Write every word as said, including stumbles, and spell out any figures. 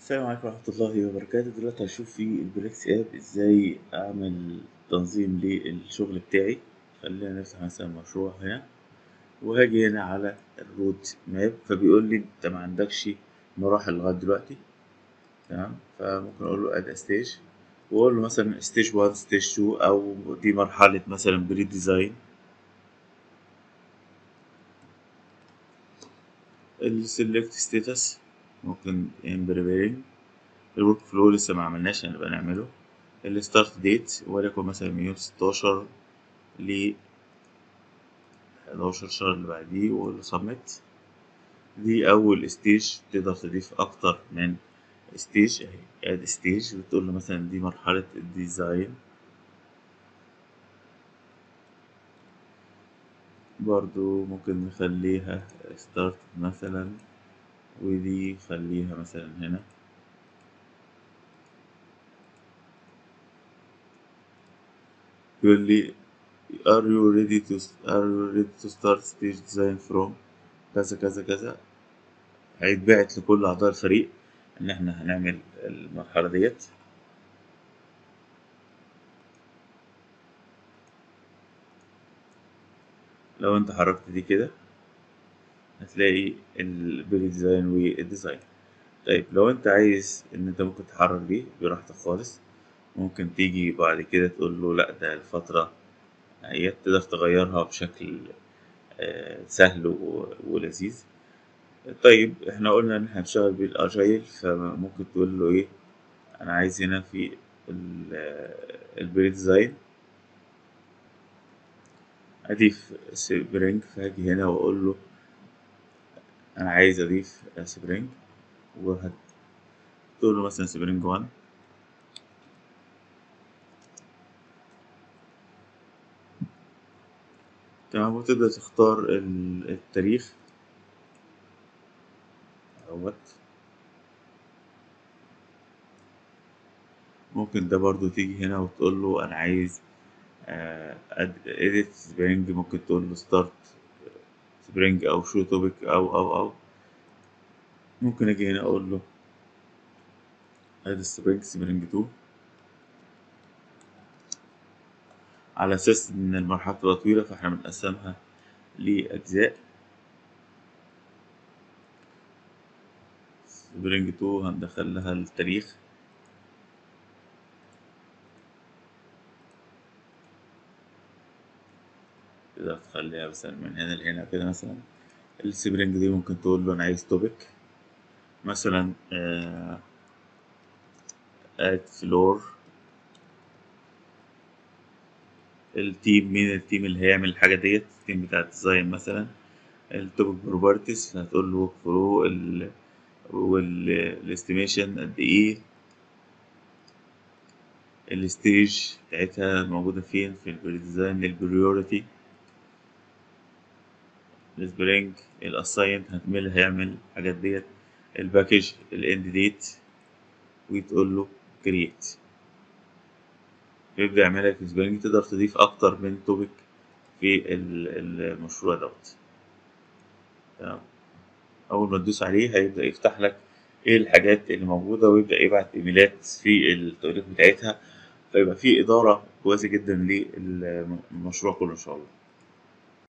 السلام عليكم ورحمة الله وبركاته. دلوقتي هشوف في البريكس اب ازاي اعمل تنظيم للشغل بتاعي. خلينا نفتح مثلا مشروع هنا، وهاجي هنا على الرود ماب، فبيقول لي انت ما عندكش مراحل لغاية دلوقتي. تمام، فممكن اقول له اد ستيج، واقول له مثلا ستيج واحد ستيج اتنين، او دي مرحلة مثلا بري ديزاين. السلكت ستاتس ممكن ان بريبيرنج. الورك فلو لسه ما عملناش، هنبقى نعمله. الستارت ديت وليكن مثلا من يوم ستاشر ل حداشر الشهر اللي بعديه، وأقول له سبميت. دي أول ستيج، تقدر تضيف أكتر من ستيج أهي. اد ستيج بتقول له مثلا دي مرحلة الديزاين، برضو ممكن نخليها ستارت مثلا، ودي خليها مثلا هنا. يقول لي are you ready to are you ready to start stage design from كذا كذا كذا. هيتبعت لكل أعضاء الفريق إن إحنا هنعمل المرحلة ديت. لو أنت حركت دي كده هتلاقي البيج ديزاين والديزاين. طيب لو أنت عايز إن أنت ممكن تحرك دي براحتك خالص، ممكن تيجي بعد كده تقول له لأ، ده الفترة هي تقدر تغيرها بشكل آه، سهل و- ولذيذ. طيب احنا قلنا ان احنا هنشتغل بالاجايل، فممكن تقول له ايه، انا عايز هنا في البري ديزاين اضيف سبرينج، فهاجي هنا واقول له انا عايز اضيف سبرينج، وهتقول له مثلا سبرينج واحد. تمام، وتبدأ تختار ال- التاريخ اهوت. ممكن ده برضو تيجي هنا وتقول له انا عايز اديت سبرينج، ممكن تقول له ستارت سبرينج او شو توبيك او او او ممكن اجي هنا اقول له اد سبرينج سبرينج اتنين، على اساس ان المرحله تبقى طويله فاحنا بنقسمها لاجزاء. سبرينج اتنين هندخل لها التاريخ، تقدر تخليها مثلا من هنا لهنا كده. مثلا السبرينج دي ممكن تقول له انا عايز توبيك مثلا اد فلور التيم، مين التيم اللي هيعمل الحاجه ديت، التيم بتاع الديزاين مثلا. التوبيك بروبرتيز هتقول له ورك فلو والاستيميشن قد ايه، الستيج بتاعتها موجودة فين في الديزاين، البريوريتي، السبرينج، الاساينت هتميل هيعمل الحاجات ديت، الباكج، الاند ديت، وتقول له كرييت، يبدأ يعمل لك سبرينج. تقدر تضيف أكتر من توبيك في ال- المشروع دوت. تمام، أول ما تدوس عليه هيبدأ يفتح لك إيه الحاجات اللي موجودة، ويبدأ يبعت إيميلات في التواريخ بتاعتها، فيبقى في إدارة كويسة جدا للمشروع كله إن شاء الله.